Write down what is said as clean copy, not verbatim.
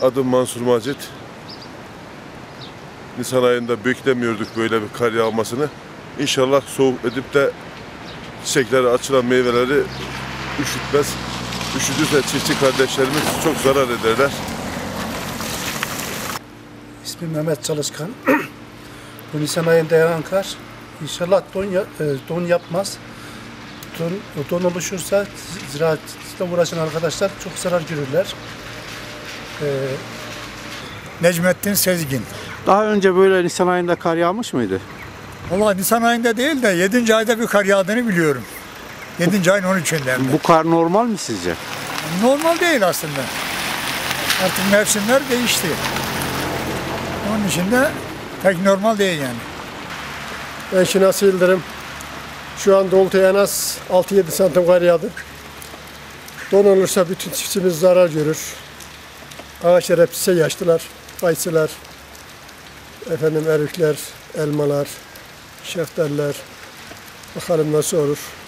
Adım Mansur Macit. Nisan ayında beklemiyorduk böyle bir kar yağmasını. İnşallah soğuk edip de çiçekleri, açılan meyveleri üşütmez. Üşüdüyse çiftçi kardeşlerimiz çok zarar ederler. İsmim Mehmet Çalışkan. Bu Nisan ayında yağan kar inşallah don yapmaz. Don oluşursa ziraatle uğraşan arkadaşlar çok zarar görürler. Necmettin Sezgin. Daha önce böyle Nisan ayında kar yağmış mıydı? Valla Nisan ayında değil de 7. ayda bir kar yağdığını biliyorum. 7. ayın 13'ünde. Bu kar normal mi sizce? Normal değil aslında. Artık mevsimler değişti. Onun için de pek normal değil yani. Ben Şinasi Yıldırım. Şu anda oltaya en az 6-7 santim kar yağdı. Don olursa bütün çiftçimiz zarar görür. Ağaçlar hepsi yaşlılar, kayısılar, erikler, elmalar, şeftaliler. Bakalım nasıl olur.